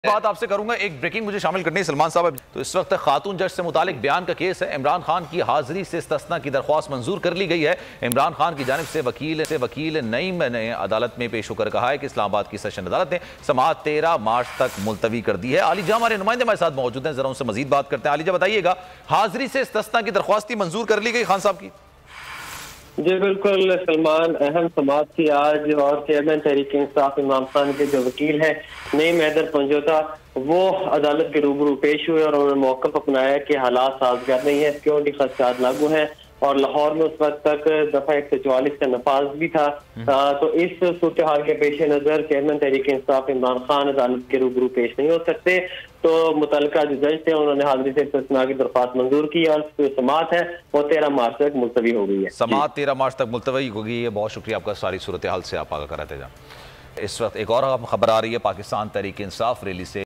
बात आपसे करूंगा। एक ब्रेकिंग मुझे शामिल करनी है सलमान साहब। तो इस वक्त खातून जज से मुतालिक बयान का केस है। इमरान खान की हाजिरी से इस्तिस्ना की दरख्वास्त मंजूर कर ली गई है। इमरान खान की जानिब से वकील नईम ने अदालत में पेश होकर कहा है कि इस्लामाबाद की सेशन अदालत ने समाअत 13 मार्च तक मुलतवी कर दी है। आलिजा हमारे नुमाइंदे हमारे साथ मौजूद हैं, जरा उनसे मजीद बात करते हैं। आलिजा बताइएगा, हाजिरी से इस्तिस्ना की दरख्वास्त मंजूर कर ली गई खान साहब की? जी बिल्कुल सलमान, अहम समाअत थी आज और चेयरमैन तहरीक इंसाफ इमरान खान के जो वकील है नईम हैदर पंजोता, वो अदालत के रूबरू पेश हुए और उन्होंने मौक़िफ़ अपनाया कि हालात साजगार नहीं है, सिक्योरिटी खदशात लागू हैं और लाहौर में उस वक्त तक दफा 144 का नफाज भी था। तो इस सूरत हाल के पेश नज़र चेयरमैन तहरीक इंसाफ इमरान खान अदालत के रूबरू पेश नहीं हो सकते। तो मुतल्लिका जो जज थे उन्होंने हाजिरी से इस्तिस्ना की दरख्वास्त मंजूर की और जो समाअत है वो 13 मार्च तक मुलतवी हो गई है। समाअत 13 मार्च तक मुलतवी हो गई है। बहुत शुक्रिया आपका सारी सूरत हाल से आप आगाह कराते जाए। इस वक्त एक और खबर आ रही है पाकिस्तान तहरीक इंसाफ रैली से।